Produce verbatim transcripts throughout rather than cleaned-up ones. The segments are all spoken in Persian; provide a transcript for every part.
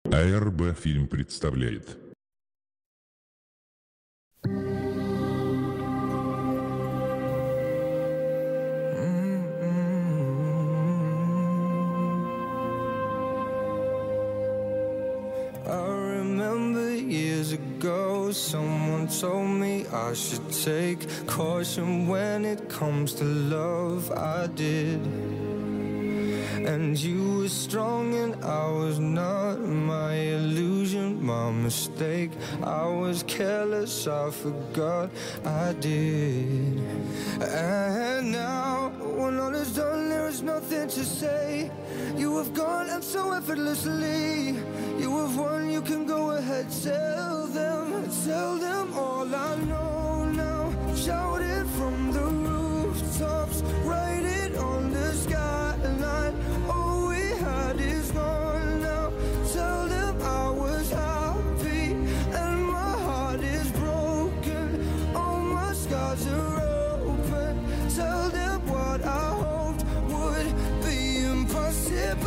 АРБ фильм представляет. Years ago, someone told me I should take caution when it comes to love. I did. And you were strong and I was not. My illusion, my mistake. I was careless, I forgot I did. And now, when all is done, there is nothing to say. You have gone and so effortlessly. You have won, you can go ahead, tell them, tell them all I know now. Shout it from the rooftops, write it on the skyline. All we had is gone now. Tell them I was happy and my heart is broken. All my scars are open. Tell them what I hoped would be impossible.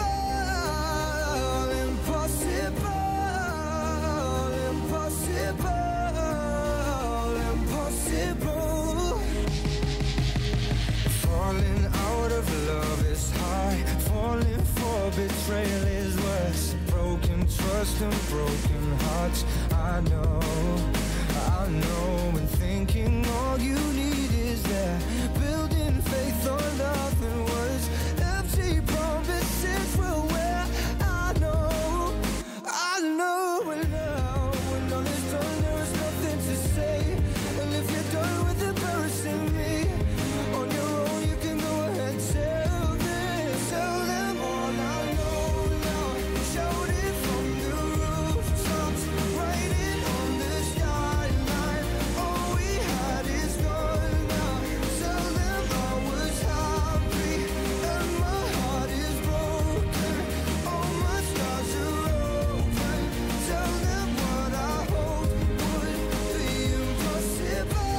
Betrayal is worse. Broken trust and broken hearts. I know, I know. And thinking all you need is that. Building faith on nothing was empty promises will wear. I know, I know. And now when all is done, there is nothing to say. And if you're done with embarrassing me on your own, you can go ahead, tell them, tell them all I know. Shout it from the rooftops, write it on the skyline. All we had is gone now. Tell them I was happy and my heart is broken. All my scars are open. Tell them what I hoped would be impossible.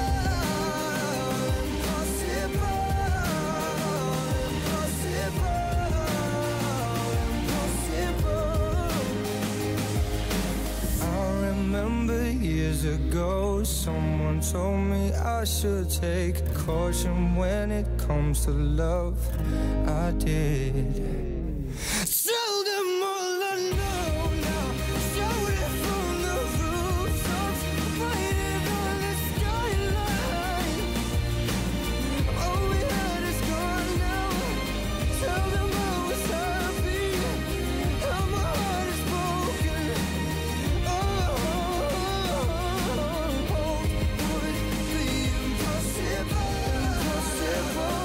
Impossible. Impossible. I remember years ago, someone told me I should take caution when it comes to love. I did. Tell them all I know now. Shout it from the rooftops, write it on the skyline. All we had is gone now. Tell them I was happy and my heart is broken. Oh, would be impossible. Impossible.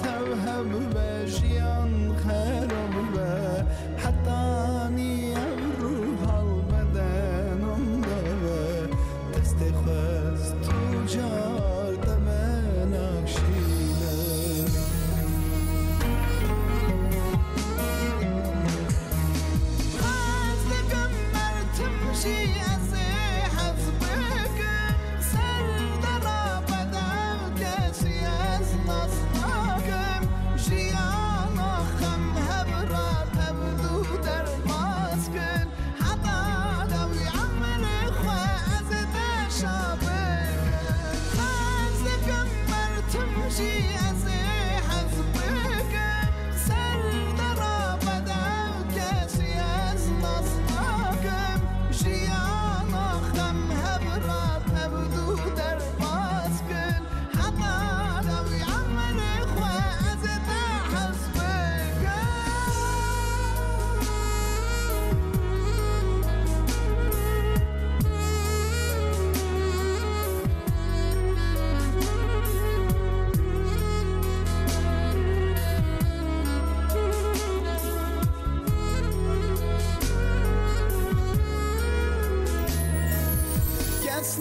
توهب بجيان خرابه حتى أني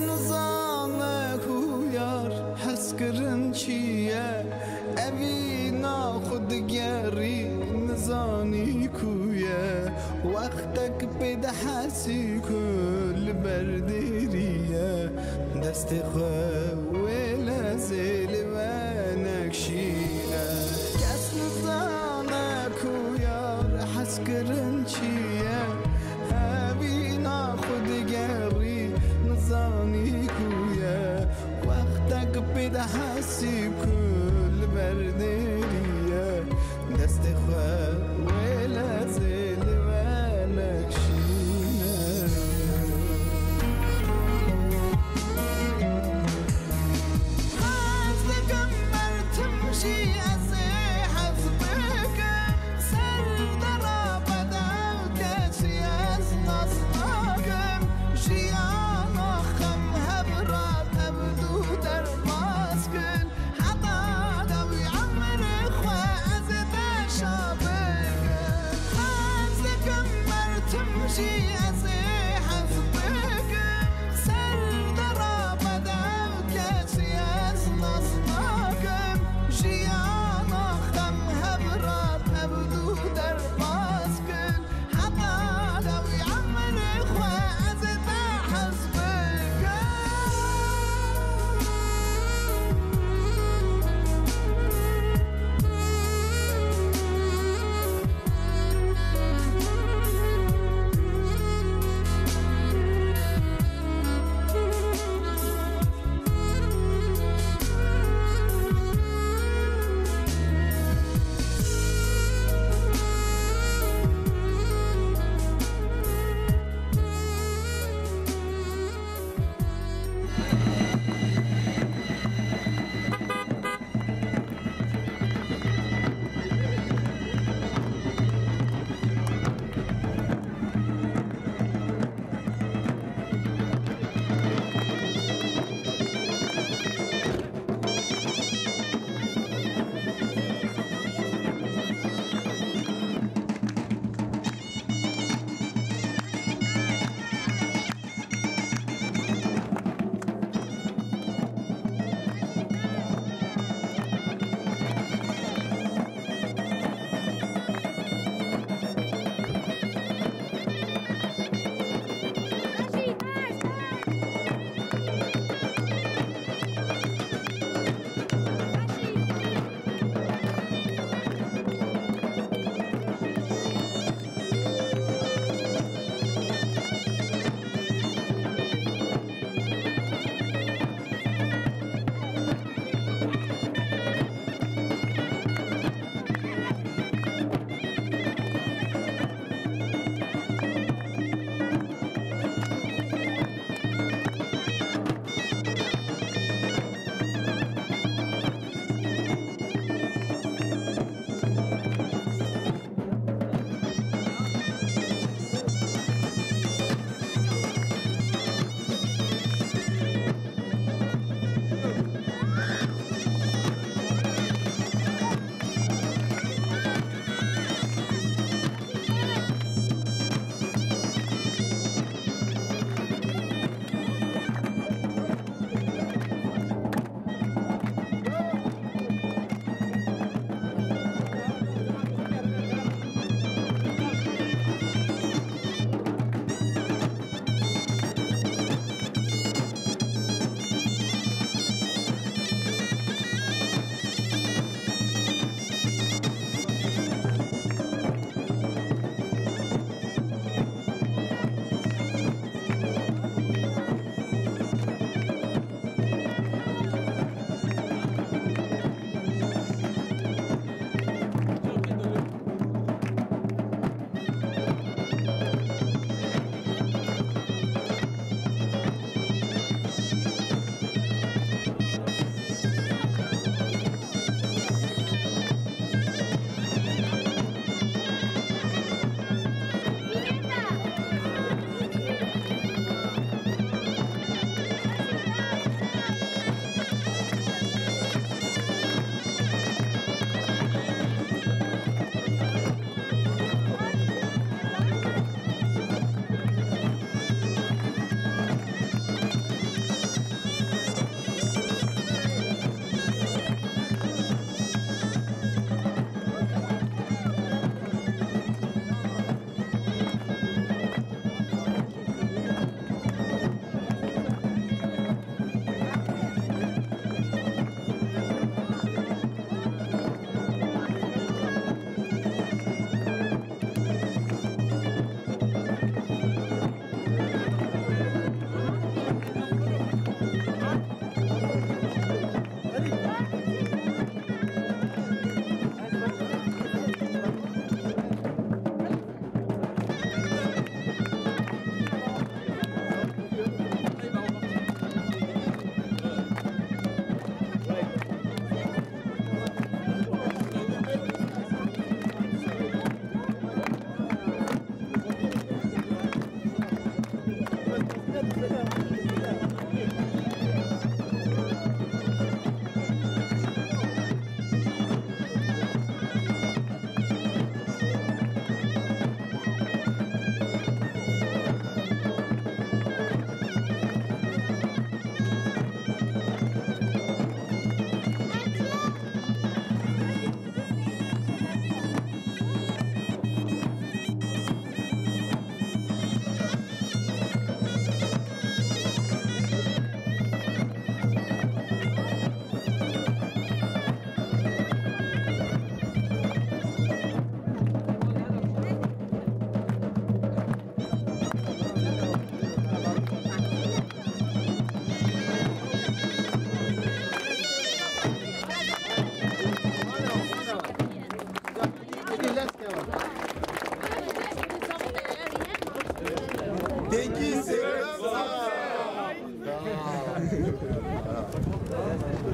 نزانه کویار حس کرن چیه اوی ناخودگری نزانی کویه وقتک پیدا حسی کل بردیریه دست خواه ویل زیل و نکشیره کس نزانه کویار حس کرن چیه اوی ناخودگری نزانی کویه وقتک پیدا حسی کل بردیریه دست خواه ویل زیل و نکشینه حزبکم برتمشی از حزبکم سر در آبدم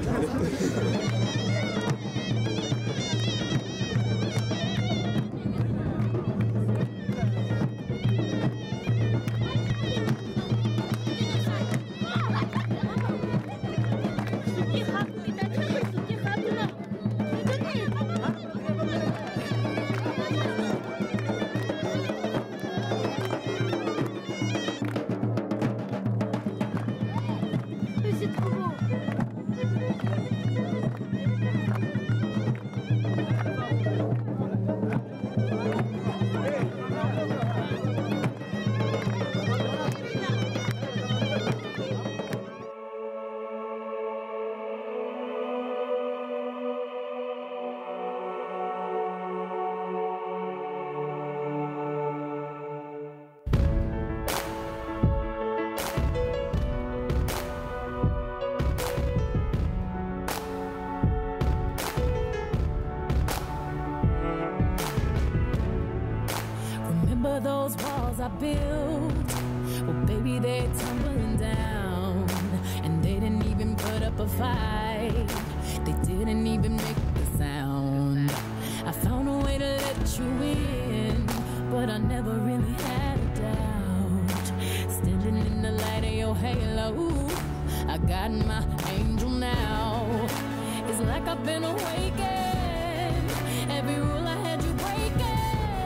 Those walls I built, well, baby, they're tumbling down. And they didn't even put up a fight. They didn't even make a sound. I found a way to let you in, but I never really had a doubt. Standing in the light of your halo, I got my angel now. It's like I've been awakened. Every rule I had you breaking.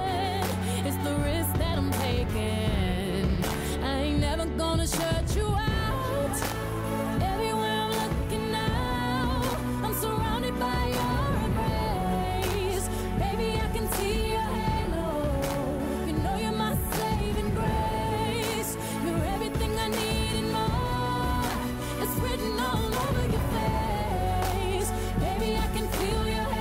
It's the risk that I'm taking. I ain't never gonna shut you out. Everywhere I'm looking now, I'm surrounded by your embrace. Baby, I can see your halo. You know you're my saving grace. You're everything I need and more. It's written all over your face. Baby, I can feel your halo.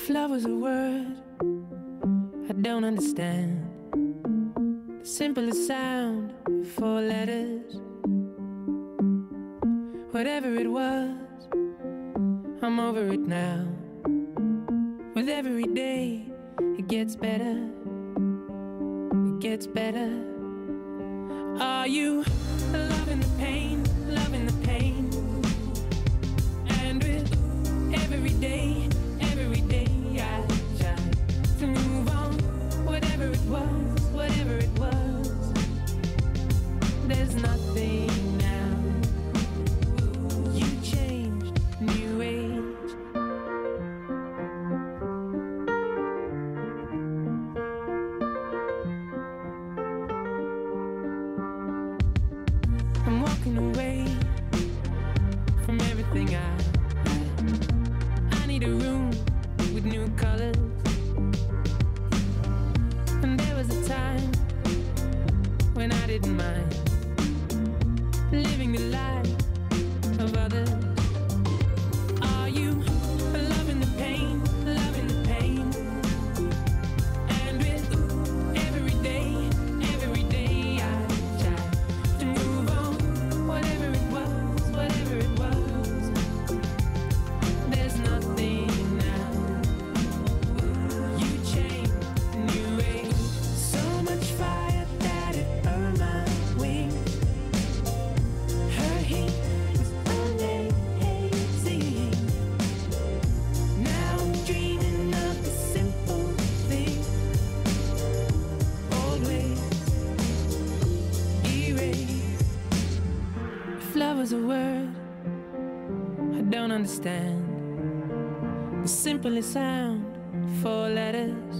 If love was a word I don't understand, the simplest sound, four letters. Whatever it was, I'm over it now. With every day, it gets better. It gets better. Are you loving the pain, loving the pain? And with every day, every day I try to move on. Whatever it was, whatever it was, there's nothing now. You changed, new age. I'm walking away from everything I had. I need a room with new colors. And there was a time when I didn't mind living the life of others. Are you loving the pain, loving the pain? And with every day, every day I try to move on. Whatever it was, whatever it was, there's nothing now. You changed, new age. So much fire that it burned my wings. Her heat was amazing. Now I'm dreaming of the simple thing. Old ways erased. If love was a word I don't understand, the simplest sound, four letters.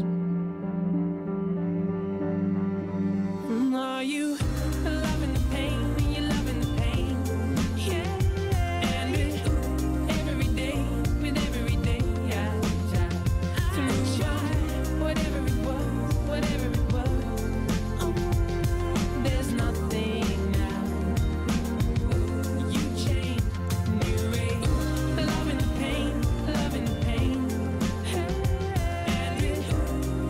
Mm, Are you loving the pain? Are you loving the pain? Yeah. And with every day, with every day I try to move on. Whatever it was, whatever it was, oh, there's nothing now. You changed, new age. Loving the pain, loving the pain. And with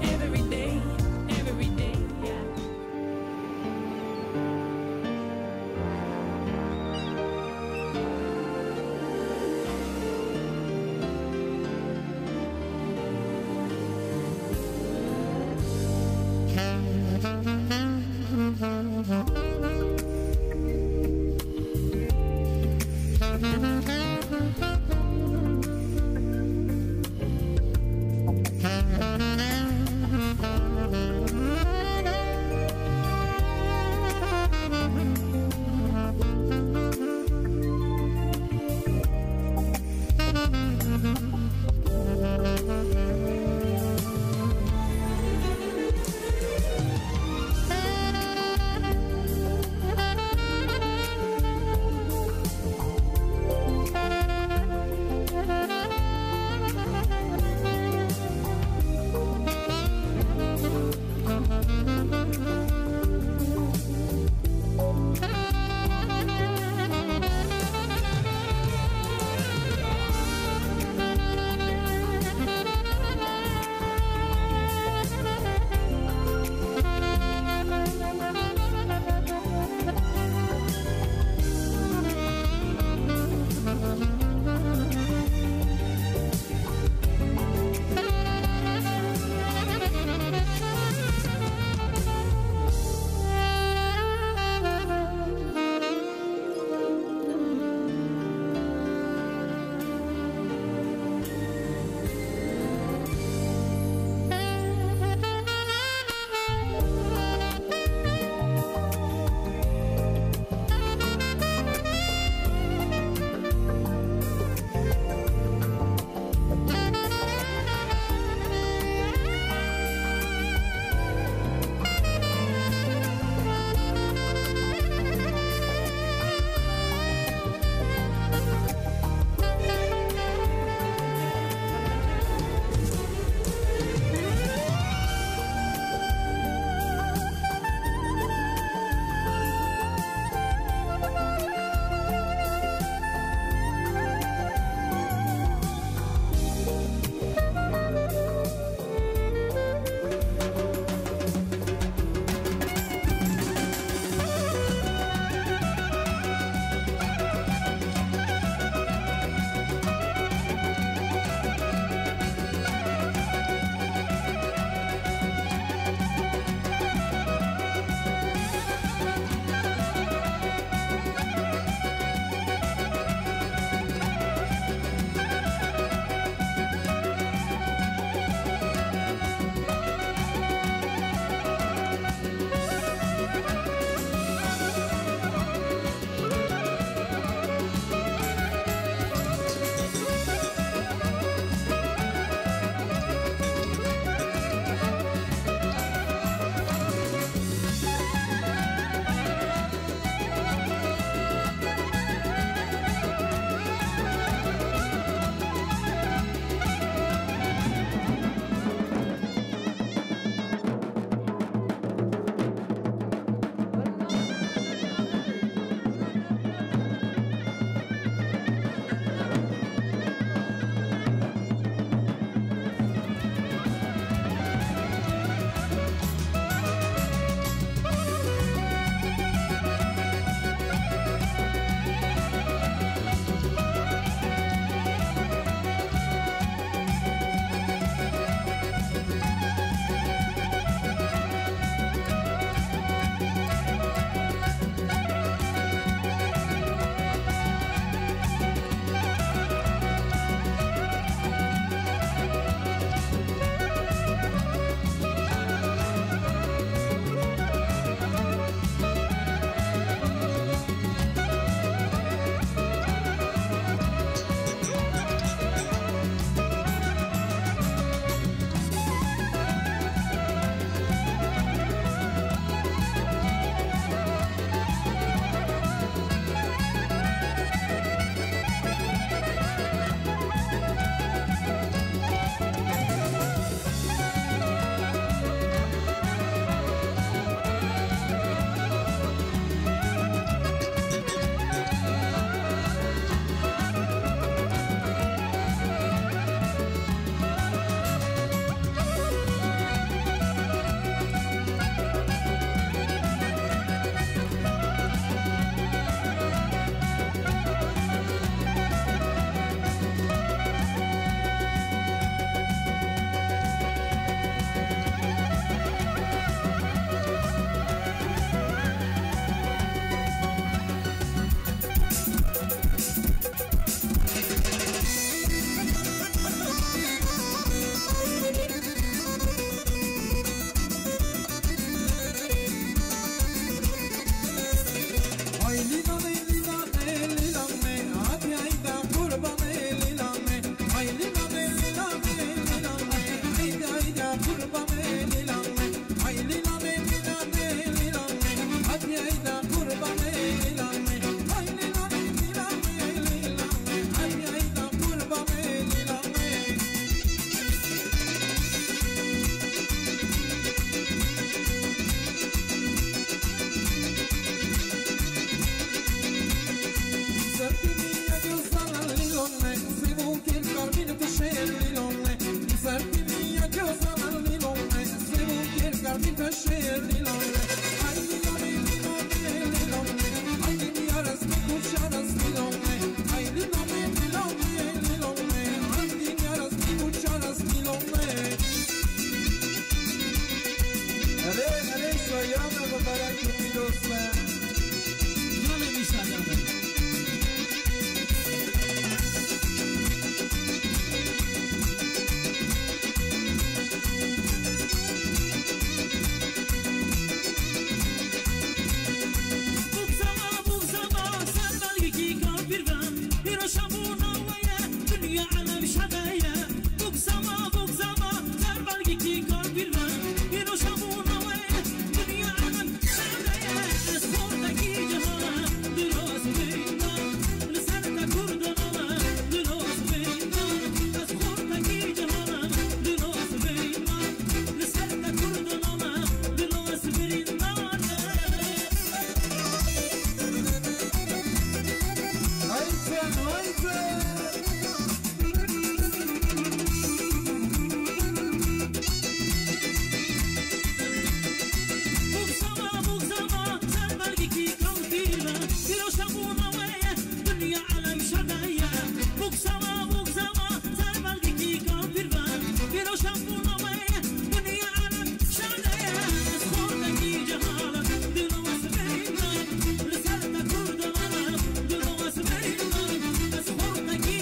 Thank you.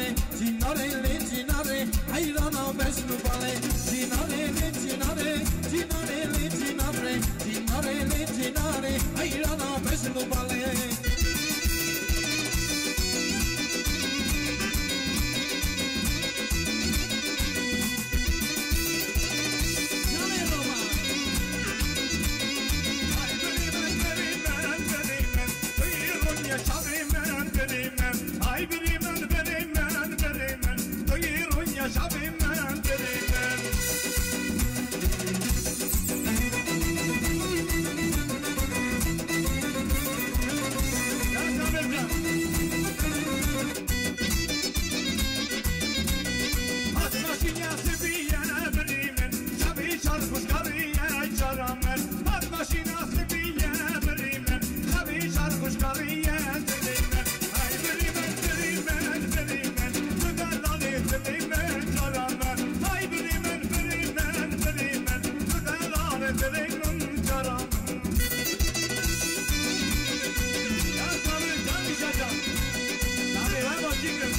cinare, cinare, le cinare, hayrana beşnu bale. Cinare, le cinare, cinare, le cinare, cinare, le cinare, hayrana beşnu bale. Ay birimen birimen birimen Duyurun yaşabimen birimen Atmaşın yası biyene birimen Şabi çarpış karıya çaramen Atmaşın yası biyene birimen Şabi çarpış karıya birimen Ay birimen birimen birimen Müdellali birimen çaramen Ay birimen birimen birimen Müdellali birimen çaramen Ya tabi can işeceğim Tabi ver bakayım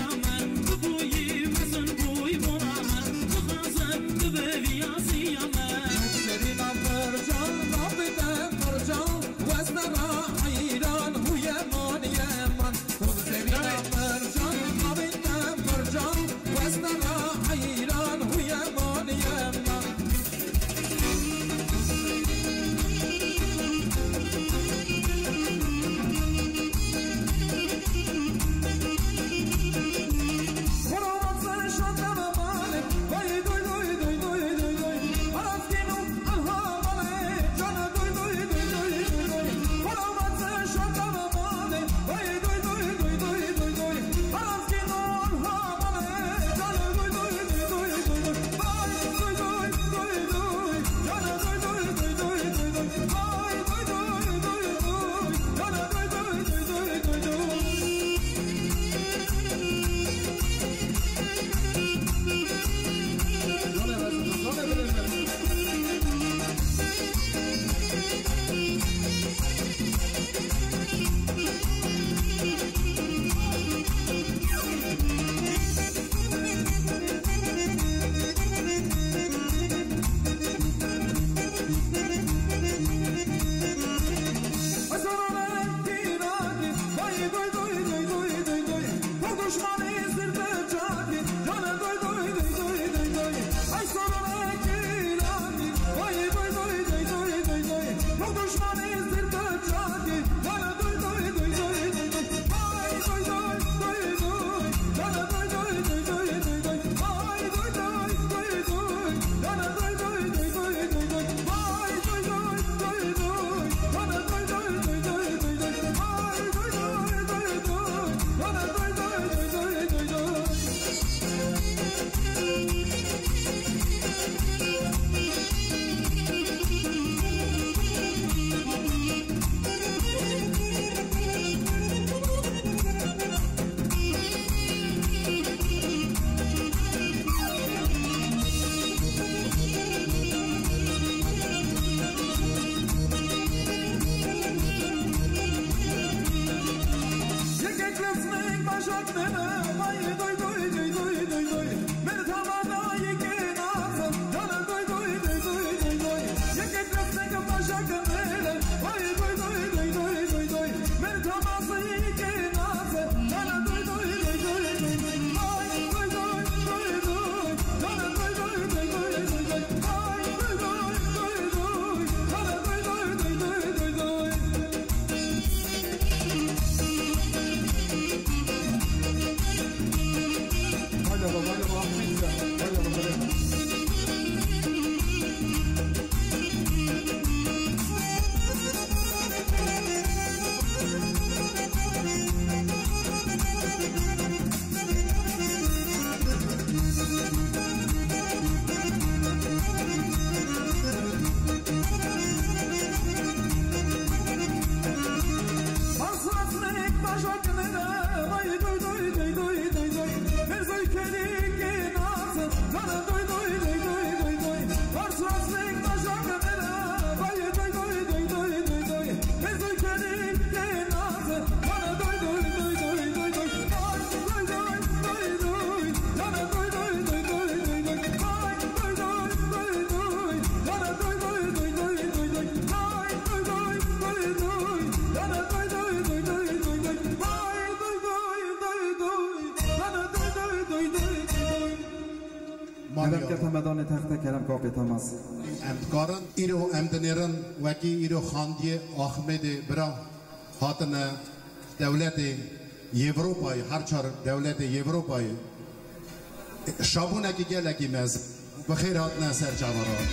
Baby, I'll see you, man. ادم که تمدان تخت کرم کافی تماس امکارن ایرو امدنیرن وکی ایرو خاندی احمد برا هاتن دولت یوروپای هر چهار دولت یوروپای شابونه که گلکی مز بخیر هاتن سر جوارا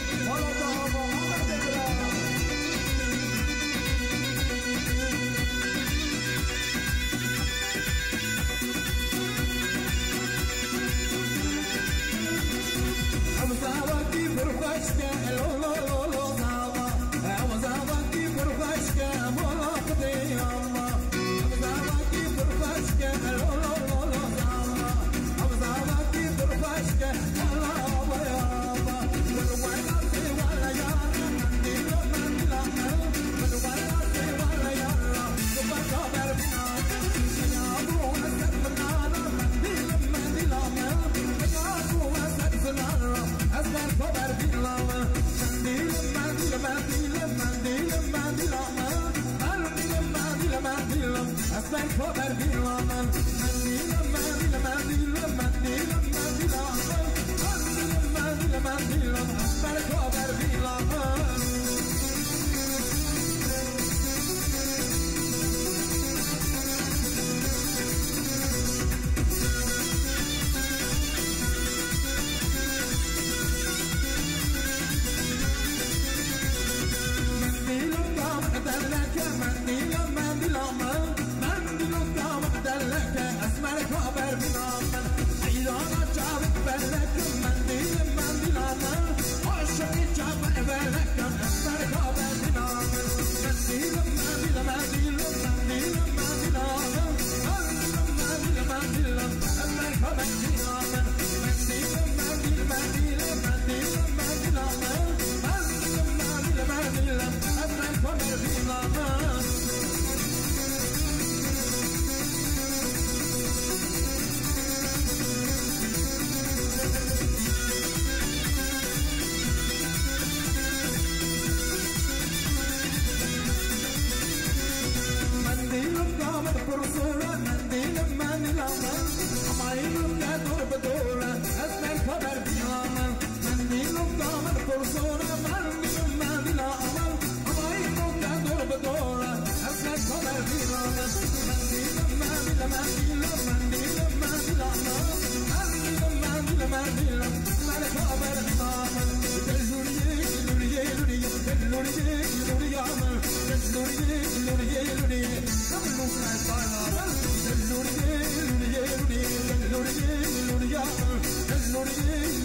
Lord,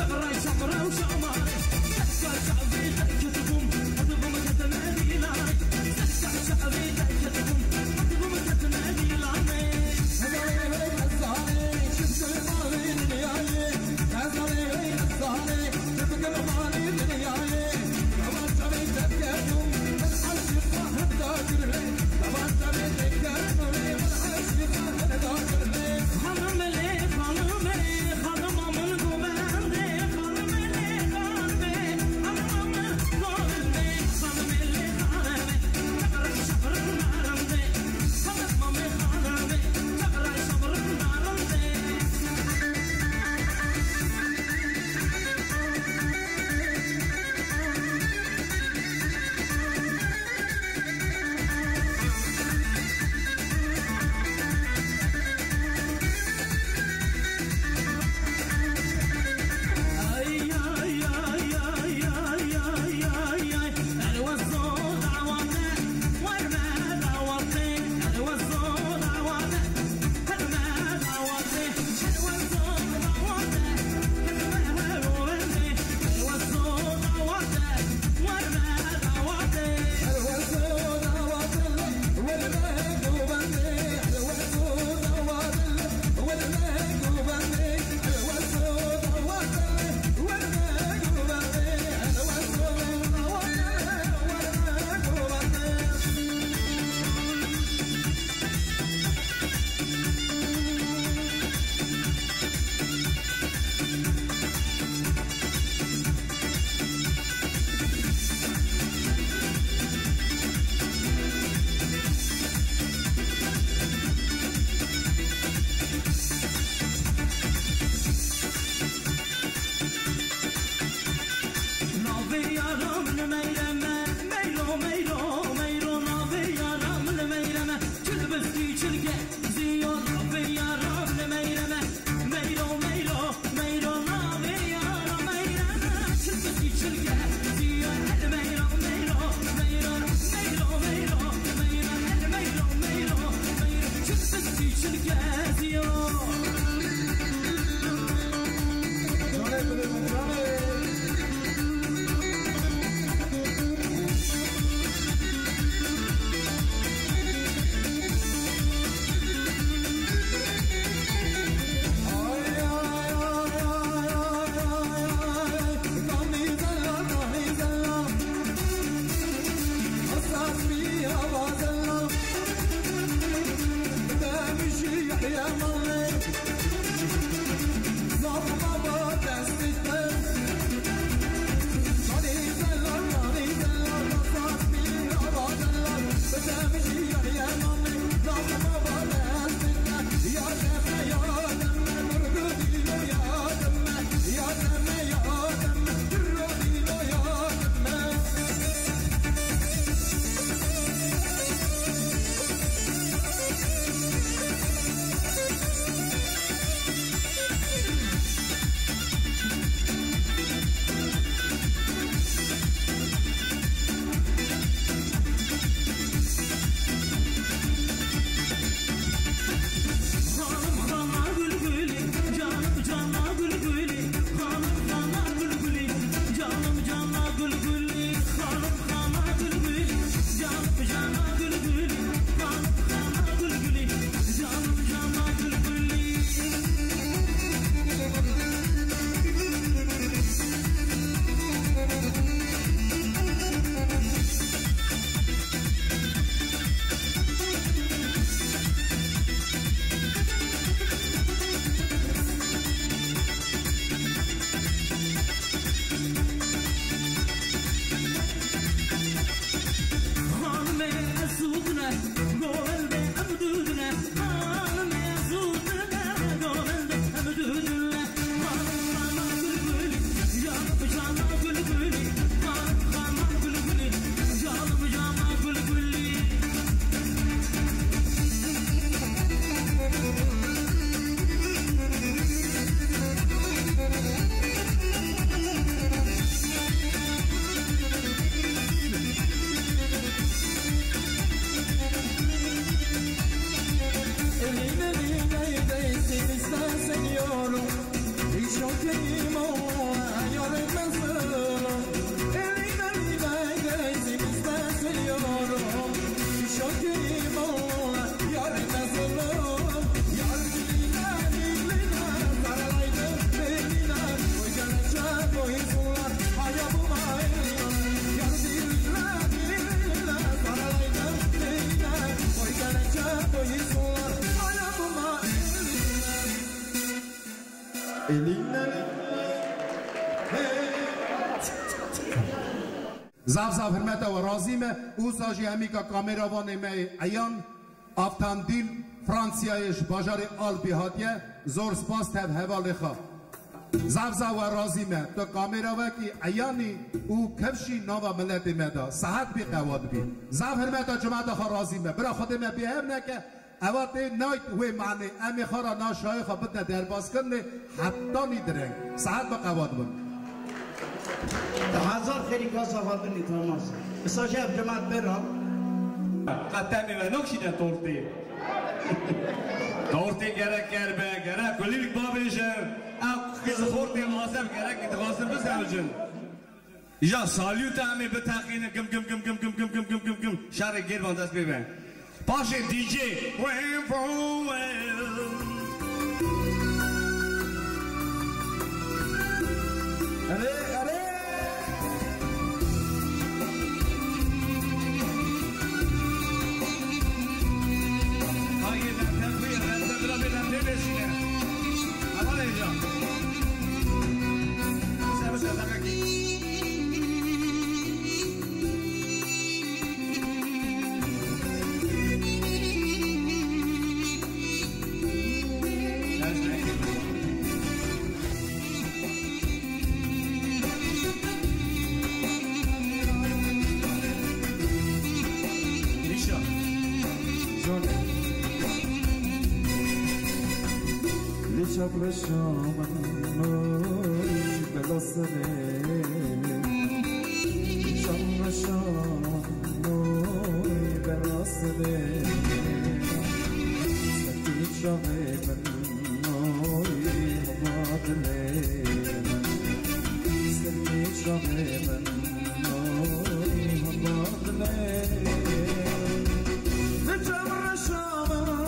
Hanım زاف زاف هرمتا و رازیمه او ساجی همی که کامراوان می ایان افتان دیل فرانسیایش باجار آلبی هاتیه زور سپاس تب حواله خواه زاف زاف و رازیمه تو کامراوان که ایانی او کفشی نوا ملت مدا صحت بی قواد بی زاف هرمتا جماعت خواه رازیمه برا خود می بیهم نکه اوات نایت وی معنی امی خورا ناشای خواه بدن درباز کنه حتی نیدرنگ صحت با قواد بود هزار خیلی کاس آفاده نیتاماز بساجه اب جماعت برام قطعه میوه نکشیده تورتی تورتی گرک کربه گرک کلیlik بابیشن او خیز خورتی ماسب گرک اتخاصر بسرجن یا سالیوت همه به تقیینه گم گم گم گم گم گم گم گم گم گم شهر گیروان دست ببین باشه دیجی ویم فرویل اره اره شب شام نوری بلاسنه شام شام نوری بلاسنه سکیت شام من نوری مبادله سکیت شام من نوری مبادله نجمر شام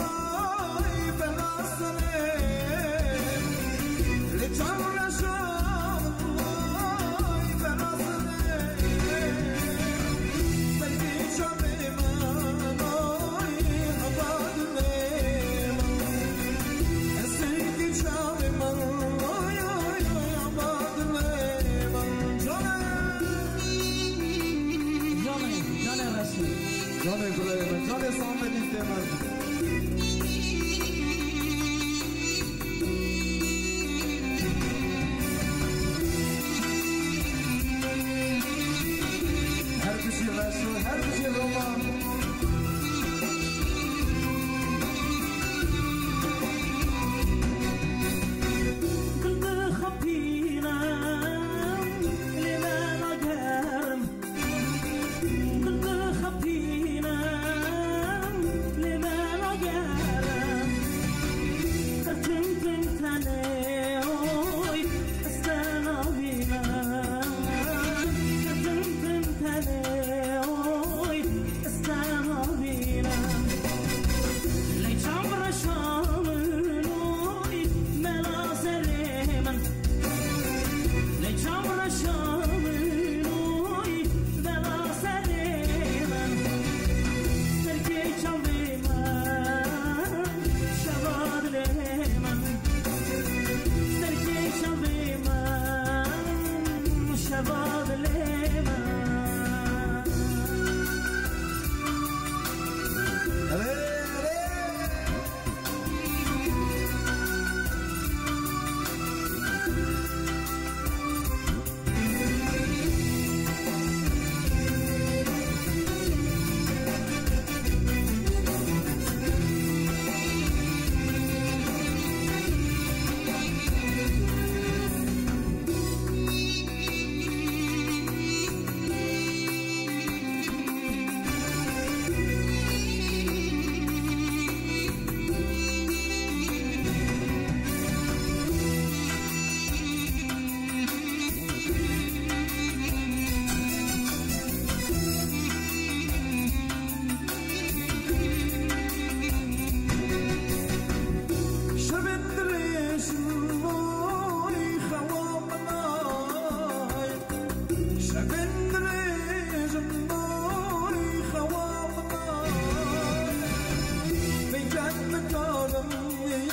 جانه گلای من جانه سامدی تمام هر کسی رسول هر کسی رومان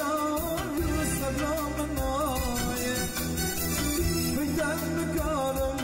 Gönlüm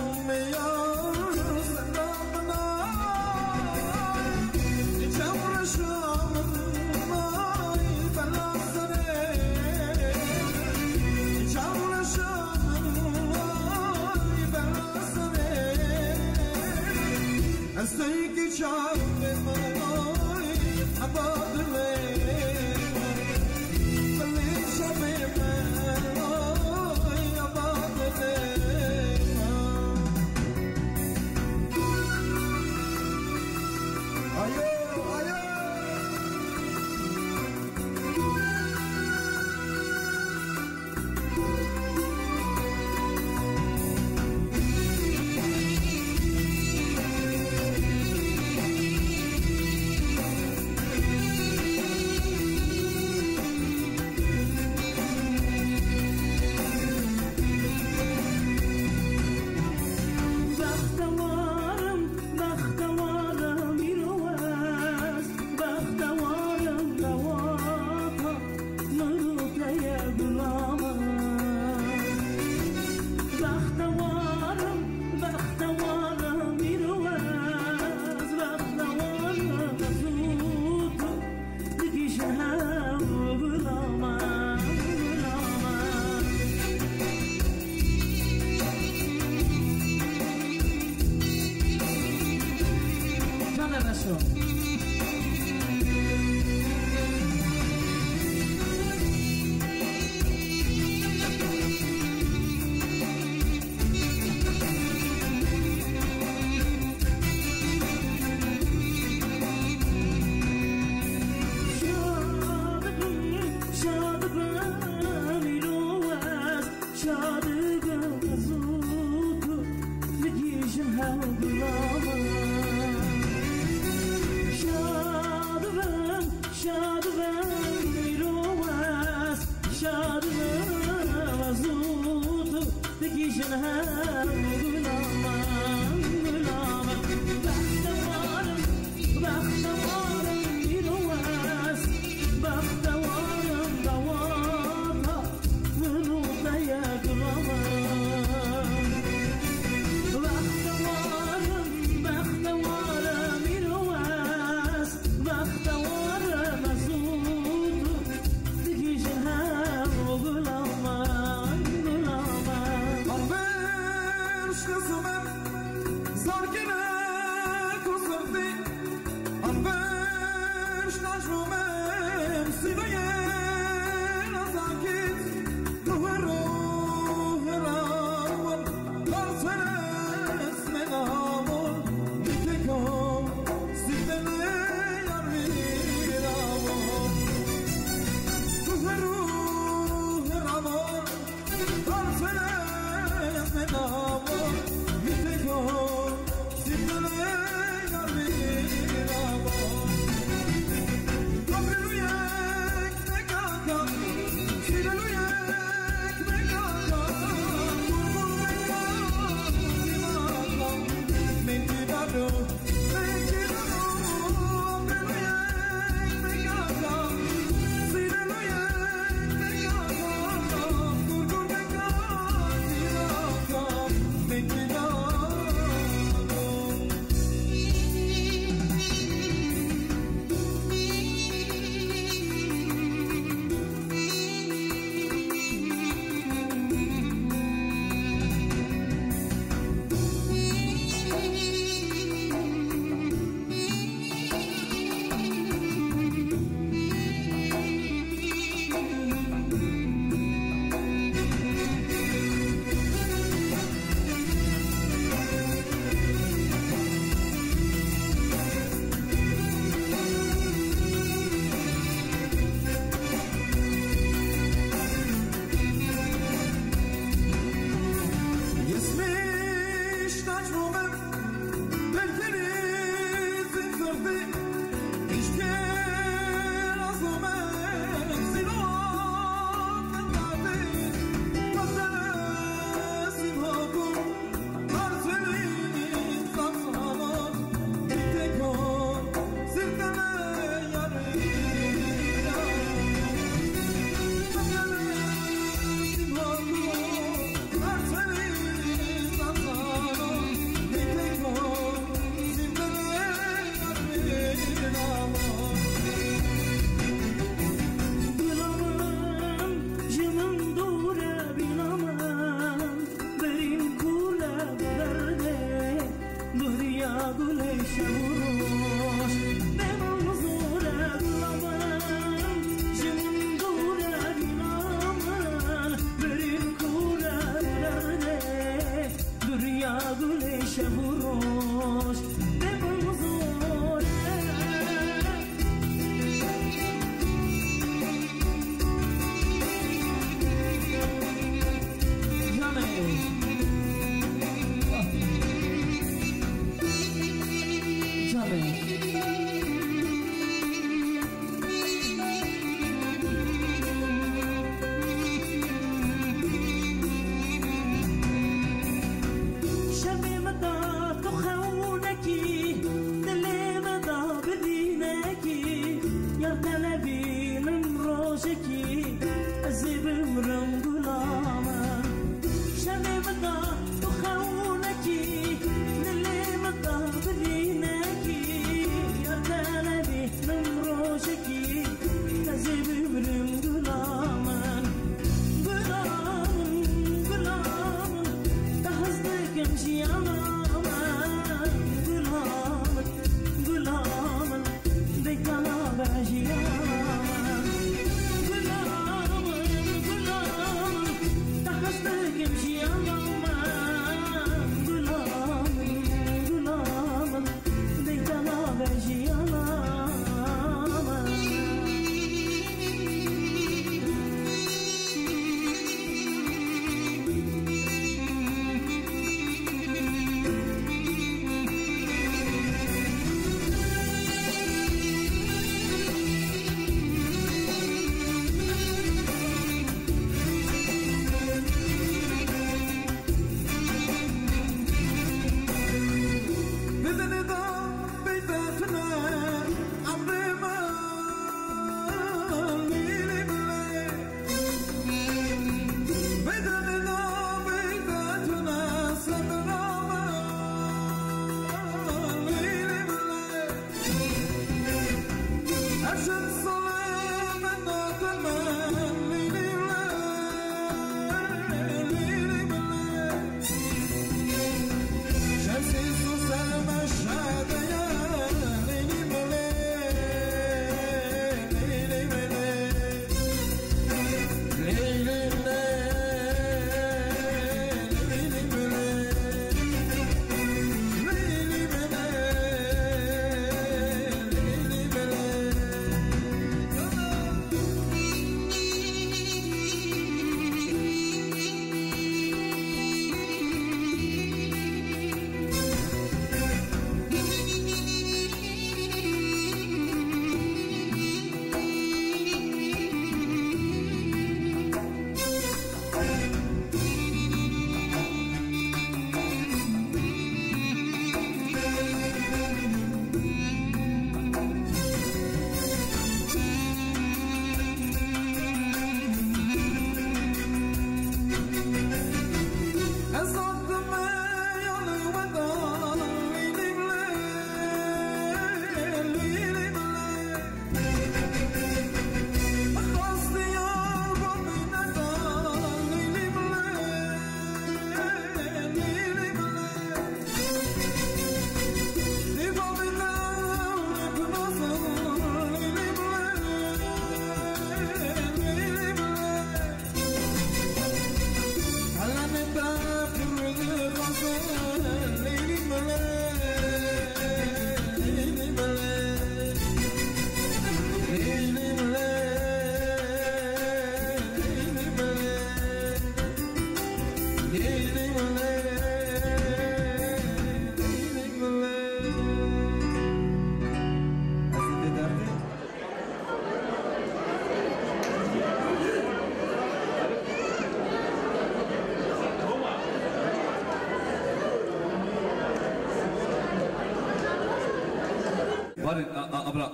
ابرا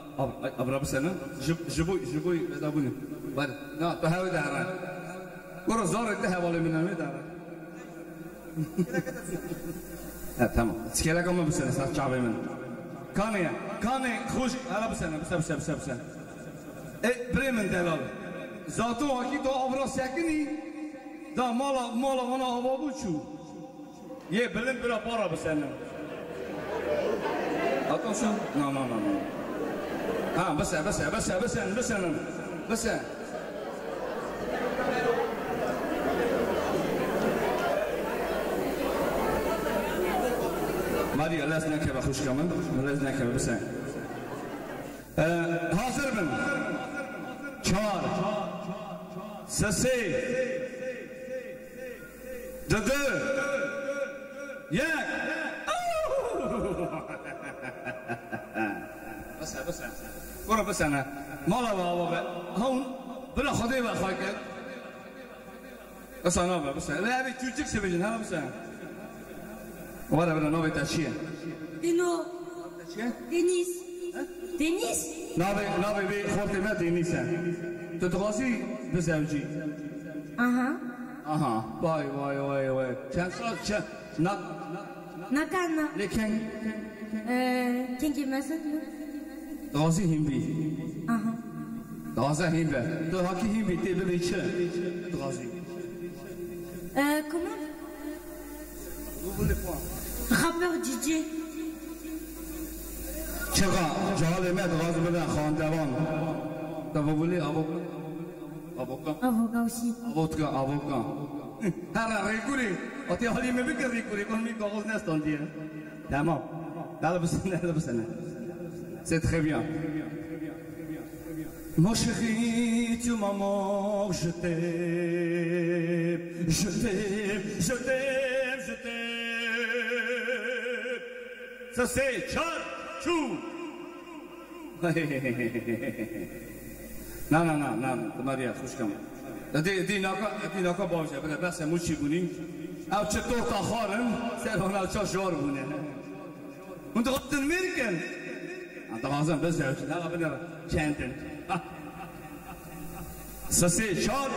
ابرا بسنه جبوي جبوي بدابوني بعد لا تهاوي دارا ورا زار انتهى ولا من المي دارا تمام تسكيلا كم بسنه صار شعبي من كاني كاني خوش هلا بسنه بس بس بس بس ايه بريمن دلال زاتو اكيد ابرا ساكني دا مالا مالا وانا ابابو شو يه بلند بلا بارا بسنه Attention. Non, non, non, non. Ah, بس بس بس بس بس بس ماری الله از نکه بخوش کامن الله از نکه بسن حاضر بن چهار سه سه دو دو یک بس بس برو بس انا مالا بابا هون بلا خدای بخوای کرد بس انا بس لا ابي تشوك سبجن ها بس ولا بلا نوبه تشيه دينو دينيس دينيس نوبه نوبه بي خورتي ما دينيس تتغاسي بزوجي اها اها واي واي واي واي چند سال چند نه نکن لیکن کنگی مثل غازی هم بی آها غازه هم بی تو هاکی هم بی تی ببی چه غازی comment Vous voulez quoi rappeur D J چقا جهال مد غازی بدن خواندوان تو vous voulez avocat avocat avocat aussi avocat avocat هلا ريكوري أتي حالي ما بيكر ريكوري كون مي كوغوز نستون دي تمام لا بس لا بس أنا c'est très bien mon chéri tu maman je t'aime je t'aime je t'aime je t'aime ça c'est chat chou non non non non Maria خوش کم دی دی ناکا دی ناکا باشه بله بس موچی بونی او چطور تا خارم سر هنر چا جار بونه اون تو قطن میرکن انت غازم بس اوش لا بله چندن سسی چار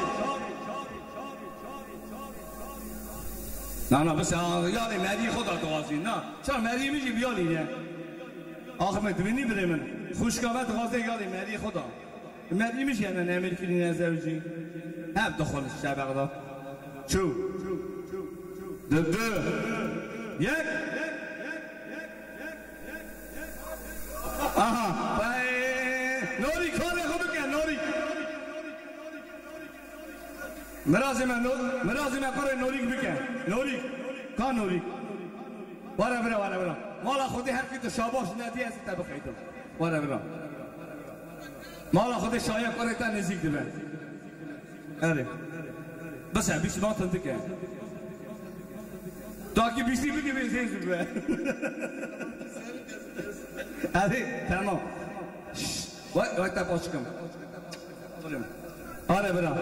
نه نه بس یاری مری خدا تو غازی نه چرا مری میگی بیالی نه آخه من دوینی بله من خوشگاوت غازی یاری مری خدا مری میشه نه نمیرکنی نزوجی هم دخول شبق دا چو دو دو یک آها بای نوری کاره خوب بکن نوری مرازی من مرازی من کاره نوری بکن نوری کان نوری وارا برا وارا برا مالا خودی هر کی تو شاباش ندی از تا بخیدم وارا برا مالا خودی شایع کاره تا نزدیک دی بن آره بس بیشتر ما تنتکه تا کی بیشتری بگی بیشتری زوبه آره تمام وای وای تا پاشکم آره برا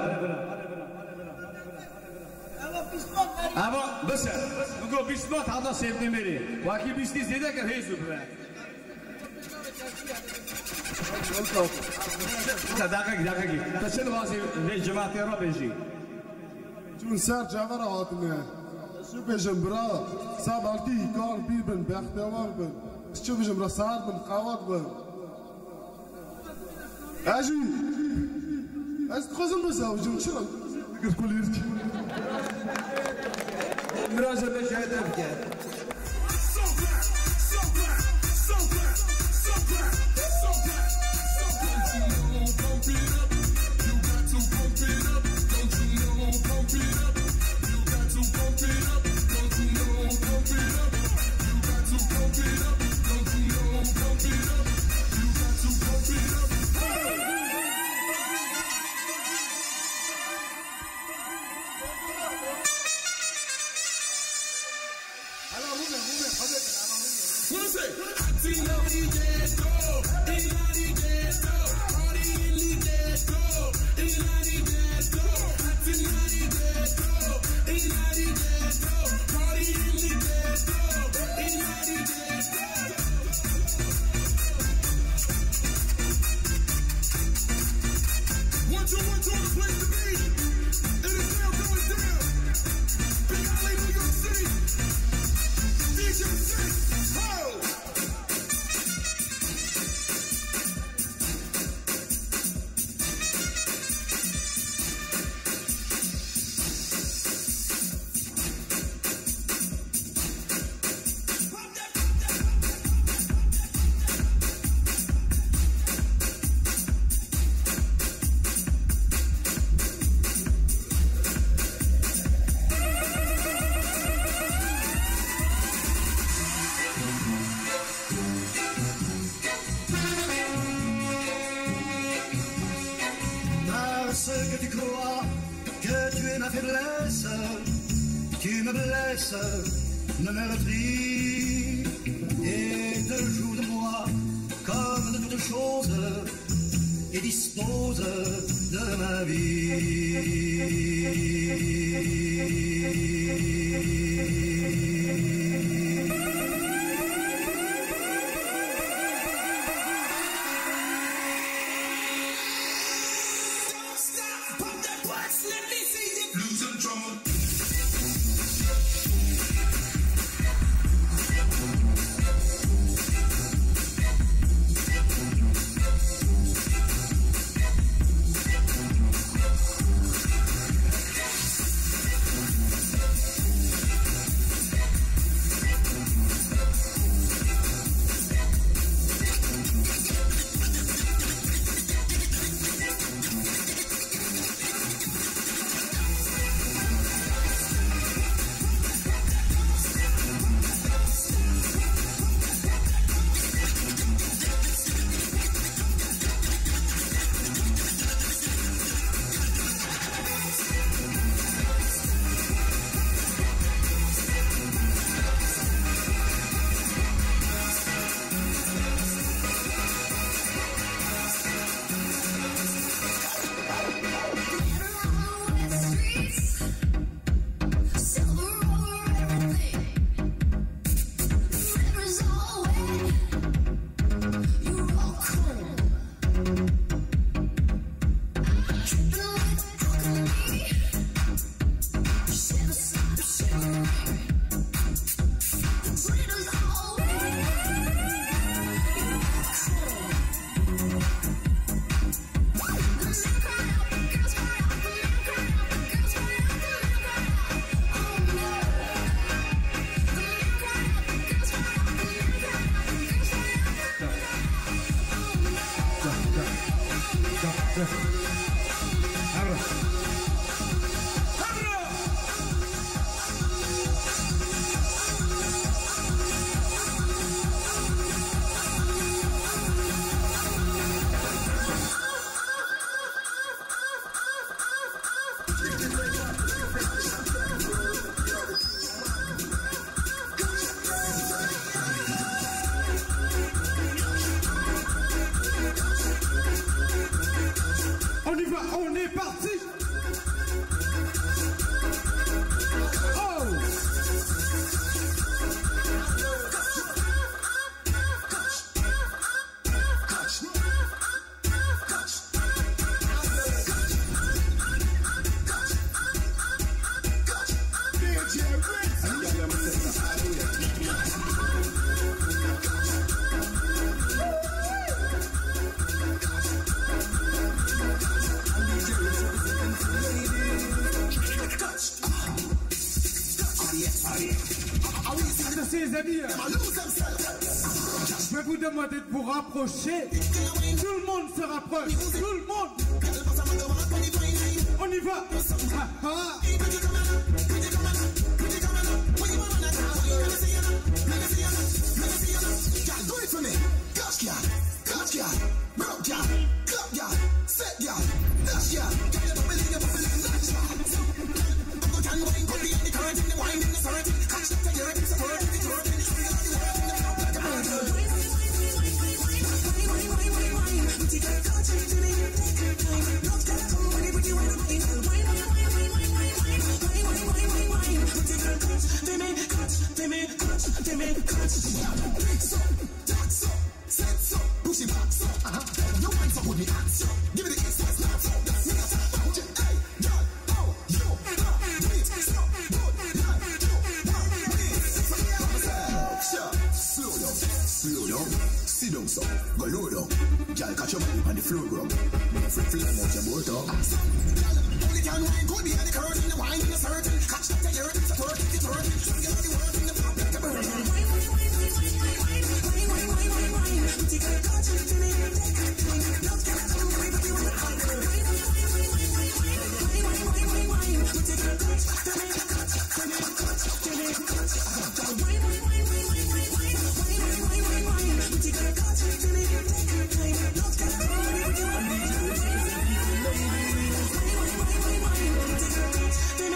اما بس میگو بیشتر ما تا سیب نمیری واقعی بیشتری زیاده که هیچ زوبه دقیقی دقیقی تا چه نوازی جماعتی را بیشی چون سر جوار آدمه شو بجم برا سب آلتی کار بیر بن بختیوار بن شو بجم را سر بن قواد بن اجی از خوزم بساو جون چرا بگر کلیرکی مرازه بشهده بکر faiblesse, tu me blesses, me meurtris, et te joues de moi comme de toutes choses, et dispose de ma vie. Je vais vous demander de vous rapprocher. Tout le monde se rapproche. Tout le monde. On y va. Ah, ah. Take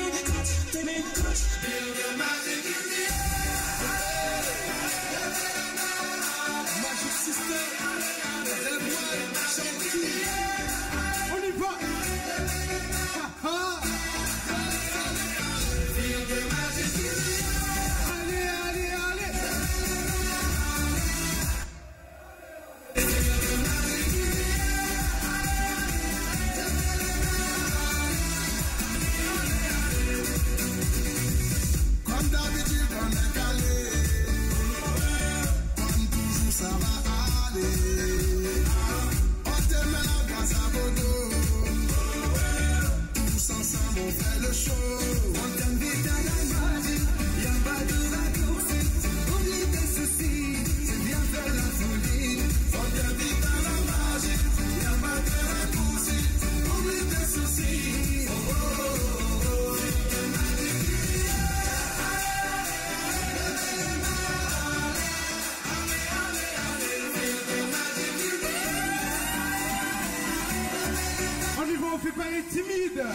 soyez timide.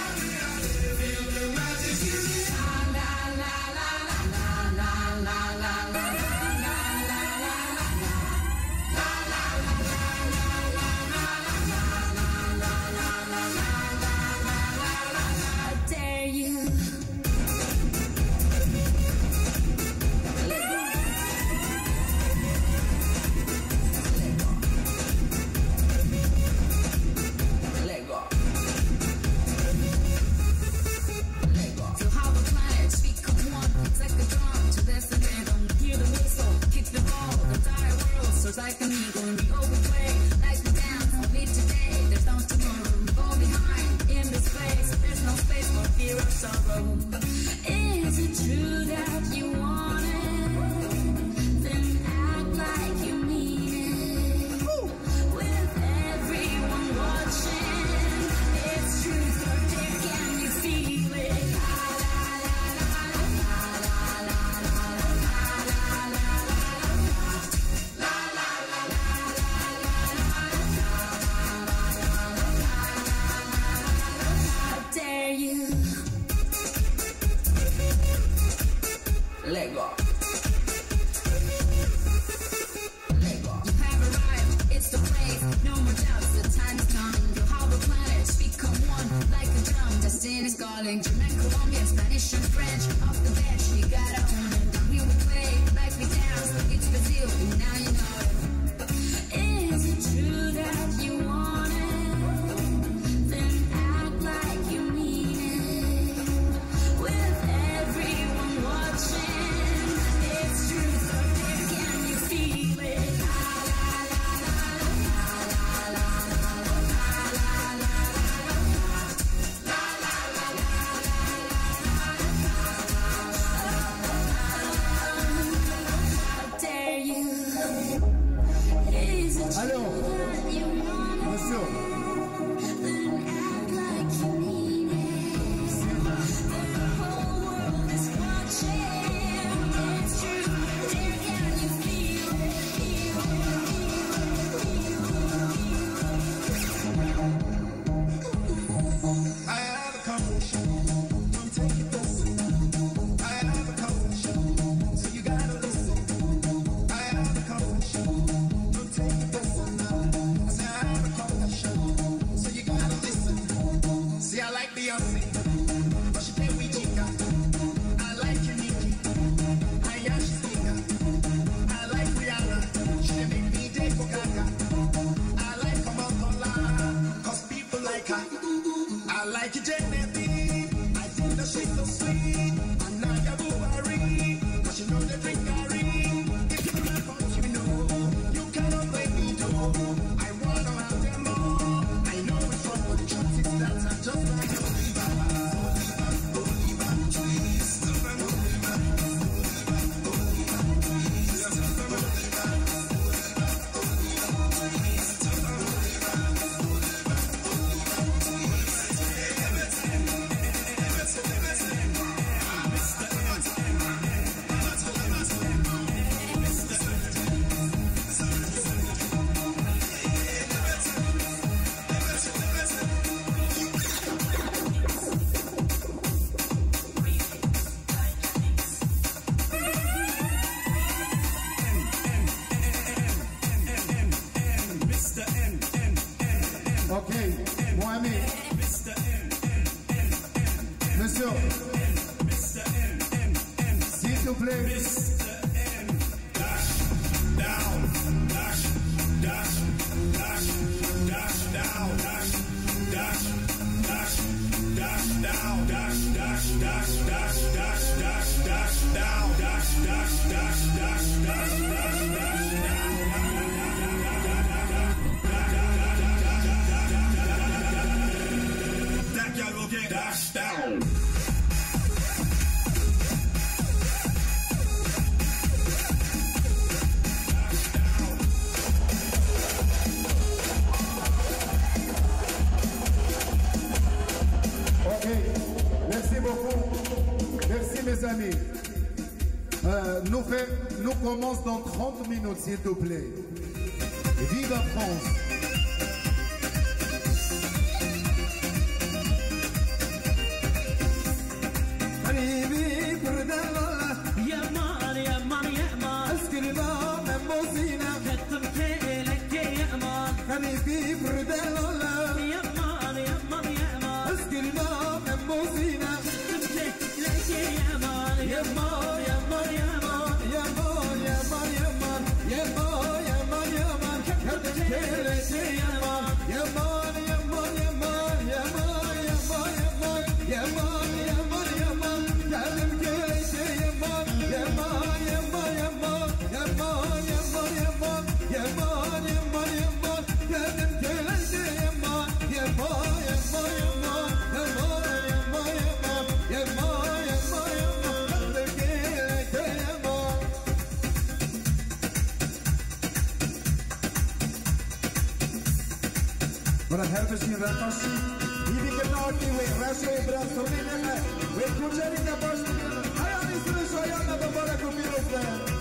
Like an eagle in the open way, life me down, only today. There's no tomorrow, go behind in this place. There's no space for fear or sorrow. Is it true that you want it? Then act like you mean it. With everyone watching, it's truth or dare, can you feel it? Let go. Let go. You have arrived, it's the place. No more doubts, the time is coming. You'll have a planet, become one like a drum. Destiny's calling. German, Colombian, Spanish, and French. Off the bench, you gotta own it. Down here we play, like we dance. It's Brazil, and now you know it. Is it true that you want it? Then act like you mean it. With everyone watching. Alors, monsieur. Ok, mon ami. Monsieur, s'il te plaît. Merci beaucoup. Merci mes amis. Euh, nous, fait, nous commençons dans trente minutes, s'il te plaît. Vive la France. But I have seen Rakashi. He cannot be with Rashi, Brastorina, with Kucharina Boston. I am in Soyana, the Barakuminos.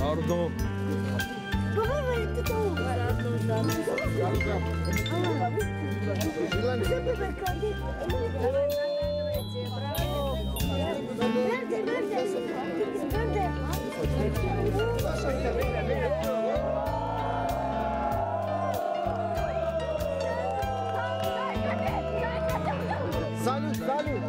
Pardon. Salut, salut.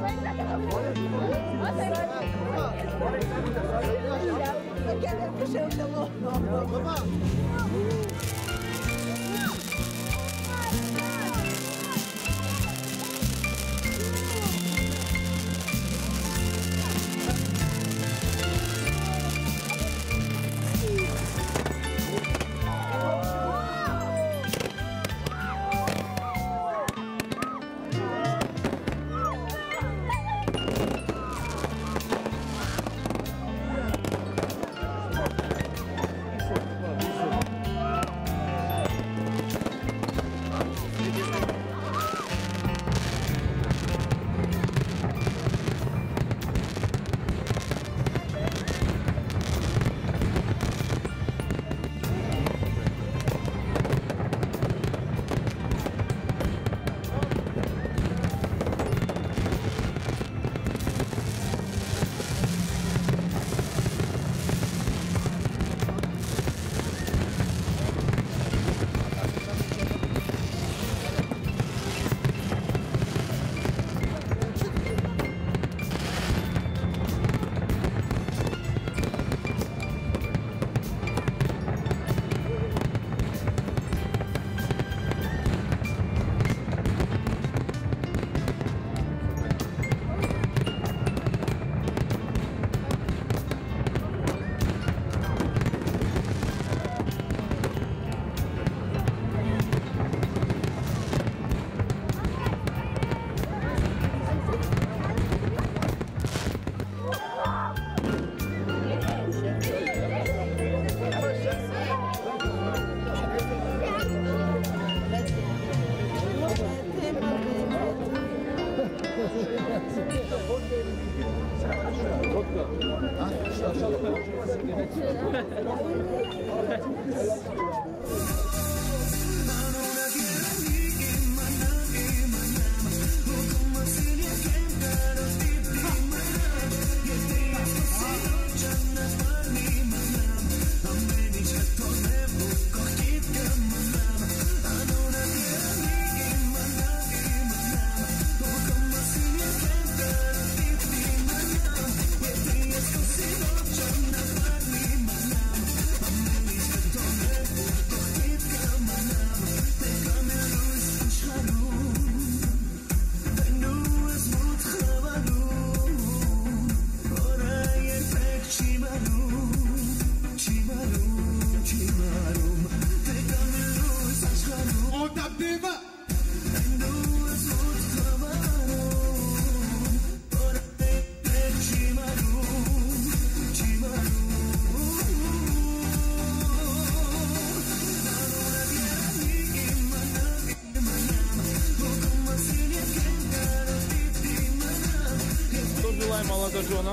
Молодоженам.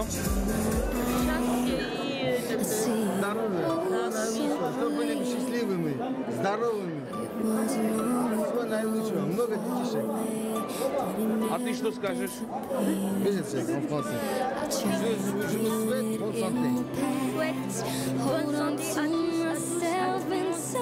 Здоровья. Чтобы были счастливыми, здоровыми. Всего наилучшего. Много детишек. А ты что скажешь? Видите, en français. Je, je, je vous souhaite bonne santé. Hold on to myself and so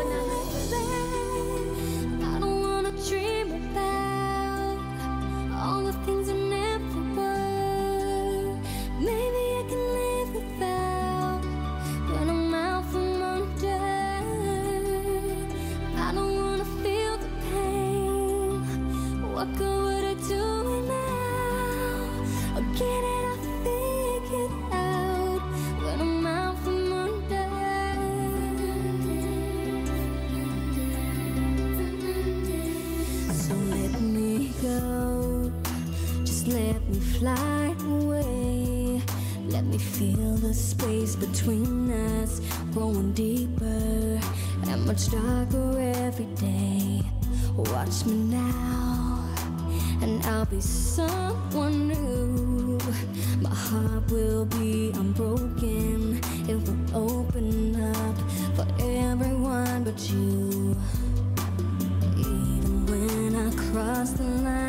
I don't wanna dream about all the things I never were. Maybe I can live without when I'm out from under. I don't wanna feel the pain. What good would I do now? Or get it off, figure it out when I'm out from under. So let me go, just let me fly away. Let me feel the space between us growing deeper and much darker every day. Watch me now, and I'll be someone new. My heart will be unbroken, it will open you. Even when I cross the line.